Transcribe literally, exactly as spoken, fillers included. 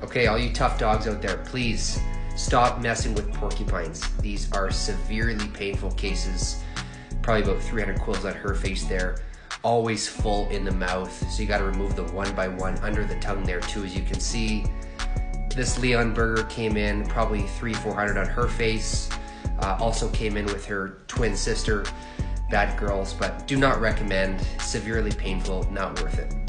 Okay, all you tough dogs out there, please stop messing with porcupines. These are severely painful cases. Probably about three hundred quills on her face there. Always full in the mouth, so you gotta remove them one by one under the tongue there too. As you can see, this Leon Burger came in probably three, four hundred on her face. Uh, also came in with her twin sister. Bad girls, but do not recommend. Severely painful, not worth it.